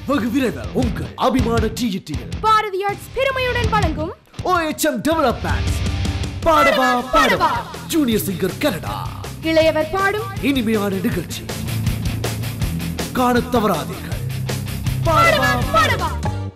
வெகு விரைவில் உங்கள் அபிமான டிஜிடியில் பாரதி ஆர்ட்ஸ் பெருமையுடன் வழங்கும் OHM டெவலப்மெண்ட்ஸ் பாடவா பாடவா ஜூனியர் சிங்கர் கனடா இளையவர் பாடும் இனிமையான நிகழ்ச்சி காணத் தவறாதீர்கள். பாடவா பாடவா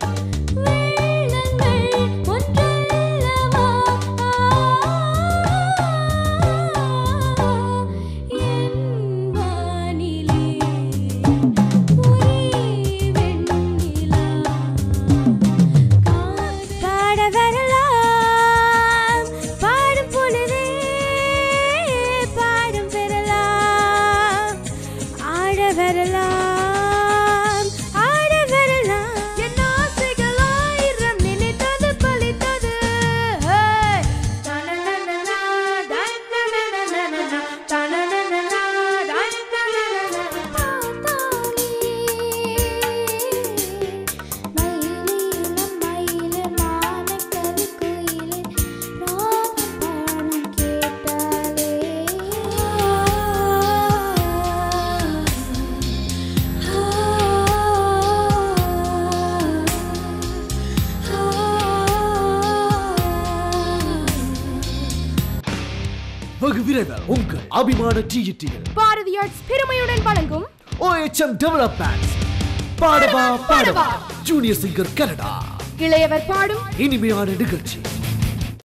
வெகு விரைவில் உங்கள் அபிமான டிஜிடியில் பாரதி ஆர்ட்ஸ் பெருமையுடன் வழங்கும் OHM டெவலப்மெண்ட்ஸ் பாடவா பாடவா ஜூனியர் சிங்கர் கனடா இளையவர் பாடும் இனிமையான நிகழ்ச்சி